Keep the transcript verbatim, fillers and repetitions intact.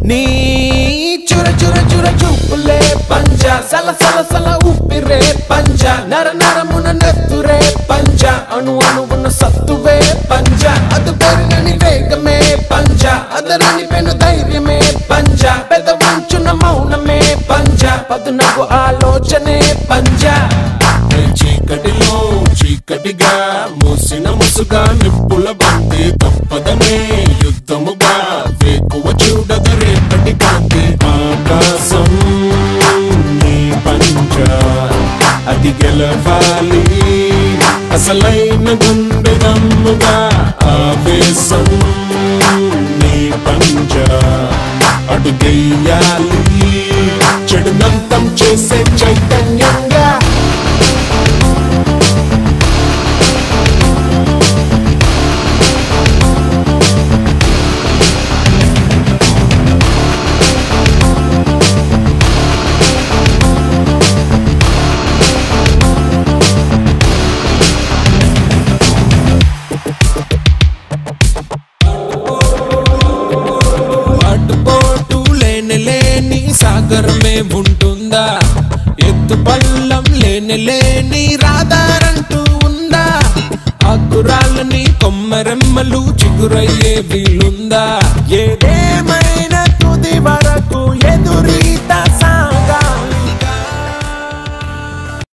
నీ చుర చుర చుర చూపులే పంజ సల సల సల ఊపిరే పంజ నర నరమున నెత్తురే పంజ అణు అణువున సత్తువే పంజ అదు పెరుగని వేగమే పంజ అదరని పెను ధైర్యమే పంజ పెద వంచున మౌనమే పంజ పదునకు ఆలోచనే పంజ చీకటిలో చీకటిగా మూసిన ముసుగా నిప్పుల బంతి తప్పదనే యుద్ధముగా వేకువ చూడద రేపటి కాంతి ఆకాశం నీ పంజ అది గెలవాలి అసలైన గుండె దమ్ముగా ఆవేశం నీ పంజ అడుగెయ్యాలి చెడునంతం చేసే చైతన్యంగా సాగర్ మే ఉంటుందా ఎత్తు పల్లం లేని లేని రాదారంటూ ఉందా ఆకురాళ్ళని కొమ్మరెమ్మలు చిగురయ్యే వీలుందా ఏదే